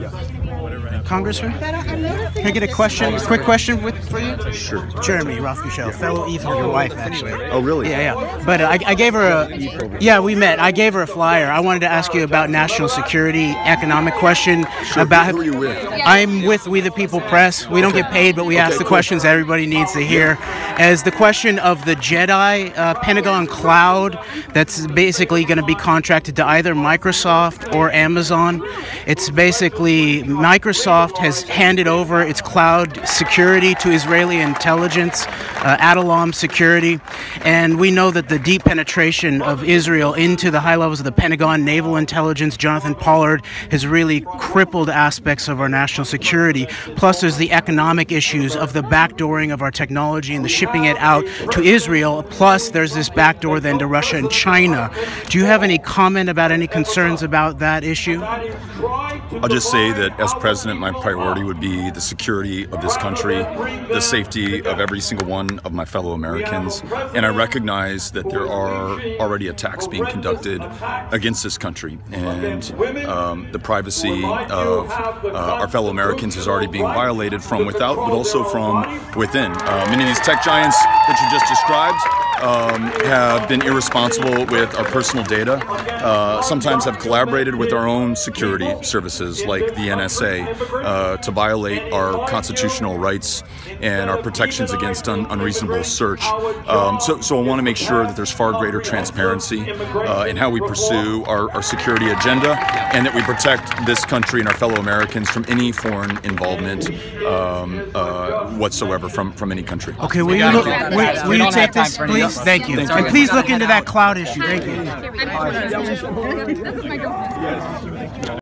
Congressman, can I get a question? Quick question for you? Sure. Jeremy Rothschild, fellow Eve of your wife, actually. Oh, really? Yeah. But I gave her we met. I gave her a flyer. I wanted to ask you about national security, economic question. Sure. About Who are you with? I'm with We the People Press. We don't get paid, but we ask the questions everybody needs to hear. As the question of the Jedi Pentagon cloud that's basically going to be contracted to either Microsoft or Amazon. It's basically Microsoft has handed over its cloud security to Israeli intelligence, Adallam Security, and we know that the deep penetration of Israel into the high levels of the Pentagon, naval intelligence, Jonathan Pollard, has really crippled aspects of our national security. Plus, there's the economic issues of the backdooring of our technology and the shipping it out to Israel. Plus, there's this backdoor then to Russia and China. Do you have any comment about any concerns about that issue? I'll just say that as president, my priority would be the security of this country, the safety of every single one of my fellow Americans, and I recognize that there are already attacks being conducted against this country, and the privacy of our fellow Americans is already being violated from without, but also from within. Many of these tech giants that you just described have been irresponsible with our personal data, sometimes have collaborated with our own security services like the NSA to violate our constitutional rights and our protections against unreasonable search. So I want to make sure that there's far greater transparency in how we pursue our security agenda, and that we protect this country and our fellow Americans from any foreign involvement whatsoever from any country. Okay, will you take this, please? Thank you. And please look into that cloud issue. Thank you.